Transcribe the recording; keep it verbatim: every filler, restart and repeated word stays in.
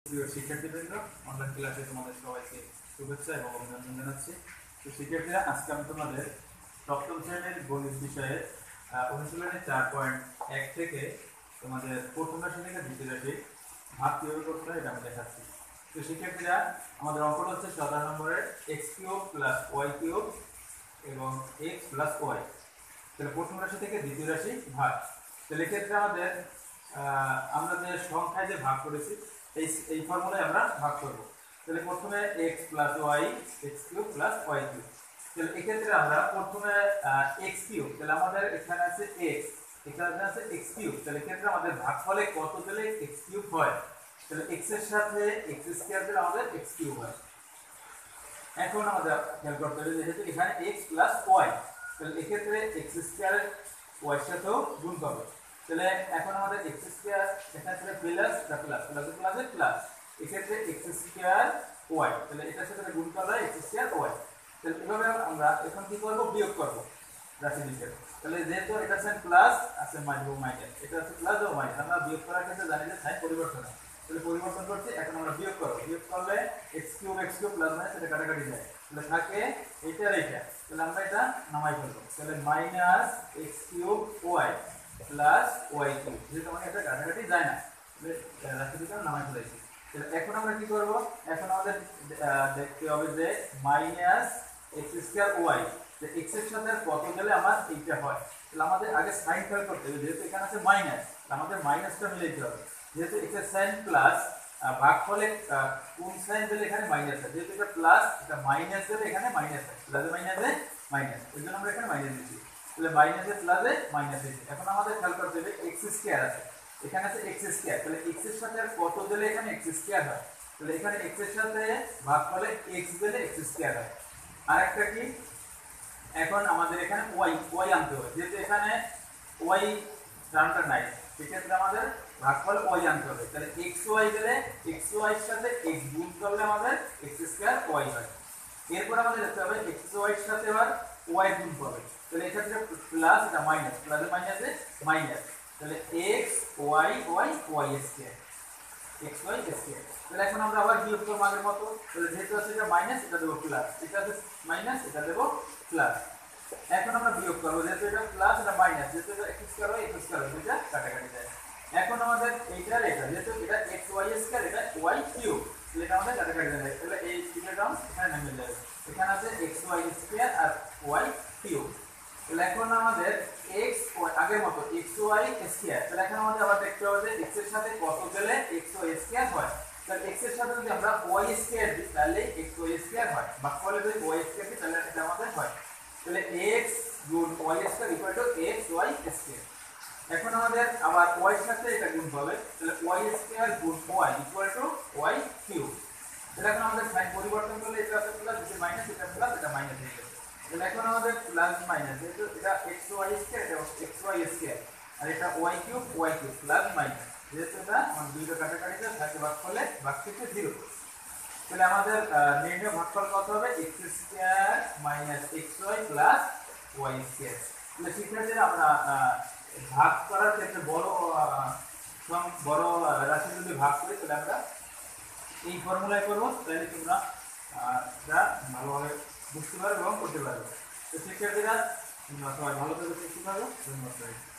প্রিয় শিক্ষার্থীবৃন্দ, অনলাইন ক্লাসে তোমাদের সবাইকে শুভেচ্ছা এবং অভিনন্দন জানাচ্ছি। তো শিক্ষার্থীরা, আজকে আমি তোমাদের সপ্তম শ্রেণীর গণিত বিষয়ে অনুশীলনের চার পয়েন্ট এক থেকে তোমাদের প্রথম রাশি থেকে দ্বিতীয় রাশি ভাগ কিভাবে করতে হয় এটা আমি দেখাচ্ছি। তো শিক্ষার্থীরা, আমাদের অঙ্কটা হচ্ছে সাতাশ নম্বরের x cube plus y cube এবং এক্স প্লাস ওয়াই। তাহলে প্রথম রাশি থেকে দ্বিতীয় রাশি ভাগ। তাহলে এক্ষেত্রে আমাদের আমরা যে সংখ্যায় যে ভাগ করেছি এই এই ফর্মুলায় আমরা ভাগ করব। তাহলে প্রথমে x plus y x cube plus y cube. তাহলে এক্ষেত্রে আমরা প্রথমে এক্স কিউব, তাহলে আমাদের এখানে আছে x, এখানে আছে এক্স কিউব। তাহলে এক্ষেত্রে আমাদের ভাগফলে কত দিলে এক্স কিউব হয়? তাহলে x এর সাথে এক্স স্কয়ার দিলে আমাদের এক্স কিউব হয়। এখন আমাদের খেয়াল করতে হবে যেহেতু এখানে x প্লাস ওয়াই, তাহলে এক্ষেত্রে এক্স স্কয়ার ওয়াই এর সাথেও গুণ করবে। তাহলে এখন আমাদের x স্কয়ার এখানে ছিল প্লাস দা প্লাস প্লাস প্লাস প্লাস এক্ষেত্রে x স্কয়ার y, তাহলে এটার সাথে গুণ করলে x স্কয়ার y। তাহলে এভাবে আমরা এখন কি করব? বিয়োগ করব রাশি দুইটা। তাহলে যেহেতু এটা আছে প্লাস আছে মাইনাস, এটা আছে প্লাস ও মাইনাস, আমরা বিয়োগ করার ক্ষেত্রে জানি যে সাইন পরিবর্তন হয়। তাহলে পরিবর্তন করতে এখন আমরা বিয়োগ করব। বিয়োগ করলে x cube x cube plus minus এটা কাটাকাটি যায়, তাহলে থাকে এটা আর এটা। তাহলে আমরা এটা নামাই ফেলব। তাহলে minus x cube y plus y cube, যেহেতু আমাকে এটা কাটাকাটি যায় না, রাশি দুটো নামাই ফেলেছি। এখন আমরা কি করব? এখন আমাদের দেখতে হবে যে মাইনাস এক্স স্কয়ার ওয়াই, যে x এর সাথে কত গেলে আমার এইটা হয়। তাহলে আমাদের আগে সাইন খেয়াল করতে হবে, যেহেতু এখানে আছে মাইনাস, আমাদের মাইনাসটা মিলে দিতে হবে। যেহেতু x এর সাইন প্লাস ভাগফলে কোন সাইন দিলে এখানে মাইনাস হয়, যেহেতু এটা প্লাস এটা মাইনাস দিলে এখানে মাইনাস হয়, প্লাসে মাইনাসে মাইনাস, এর জন্য আমরা এখানে মাইনাস দিচ্ছি। তাহলে মাইনাসে প্লাসে মাইনাস হয়েছে। এখন আমাদের খেয়াল করতে হবে এক্স স্কয়ার আছে, এখানে আছে এক্স স্কয়ার, তাহলে x এর সাথে আর কত দিলে এখানে এক্স স্কয়ার হয়? তাহলে এখানে x এর সাথে ভাগফলে x দিলে এক্স স্কয়ার হয়। আরেকটা কি, এখন আমাদের এখানে y y আনতে হবে, যেহেতু এখানে y টার্মটা নাই, সেক্ষেত্রে আমাদের ভাগফল y আনতে হবে। তাহলে xy দিলে xy এর সাথে x গুণ করলে আমাদের এক্স স্কয়ার y হয়। এরপর আমাদের দেখতে হবে xy এর সাথে আবার y গুণ করবে, তাহলে এক্ষেত্রে প্লাস এটা মাইনাস, প্লাসে মাইনাসে মাইনাস, তাহলে x y y y square x y square. তাহলে এখন আমরা আবার বিয়োগ করব আগের মতো। তাহলে যেহেতু আছে এটা মাইনাস, এটা দেব প্লাস, এটা আছে মাইনাস, এটা দেব প্লাস। এখন আমরা বিয়োগ করব, যেহেতু এটা প্লাস এটা মাইনাস, যেহেতু এটা x স্কয়ার হয় x স্কয়ার হয়, এটা কাটাকাটি যায়। এখন আমাদের এইটার এটা, যেহেতু এটা x y স্কয়ার, এটা y কিউব, তাহলে এটা আমাদের কাটাকাটি যায়। তাহলে এই তিনটা টার্ম এখানে নেমে যাবে। এখানে আছে x y স্কয়ার আর y কিউব। তাহলে এখন আমাদের x y আগের মতো x y স্কয়ার, তাহলে এখন আমাদের আবার দেখতে হবে যে x এর সাথে কত দিলে x y স্কয়ার হয়। তাহলে x এর সাথে যদি আমরা y স্কয়ার দিই তাহলে x y স্কয়ার হয়, ভাগফলে যদি y স্কয়ার দিই তাহলে এটা আমাদের হয়। তাহলে x গুণ y square equal to x y square. এখন আমাদের আবার y এর সাথে এটা গুণ হবে, তাহলে y স্কয়ার গুণ y equal to y cube. তাহলে এখন আমাদের সাইন পরিবর্তন করলে এটা আছে প্লাস, এটা মাইনাস, এটা প্লাস, এটা মাইনাস হয়ে যাবে। তাহলে এখন আমাদের প্লাস মাইনাস, যেহেতু এটা xy স্কয়ার, এটা xy স্কয়ার, আর এটা y cube y cube plus minus, যেহেতু এটা আমার দুইটা কাটাকাটিতে থাকে, ভাগফলে ভাগ থেকে জিরো। তাহলে আমাদের নির্ণয় ভাগফল কত হবে? x square minus xy plus y square. তাহলে শিক্ষার্থীরা, আমরা ভাগ করার ক্ষেত্রে বড় বড় রাশি যদি ভাগ করি তাহলে আমরা এই ফর্মুলায় করব, তাহলে তোমরা যা ভালোভাবে বুঝতে পারবে এবং করতে পারবে। তো শিক্ষার্থীরা, তোমরা সবাই ভালো করে শিখতে পারবে। ধন্যবাদ।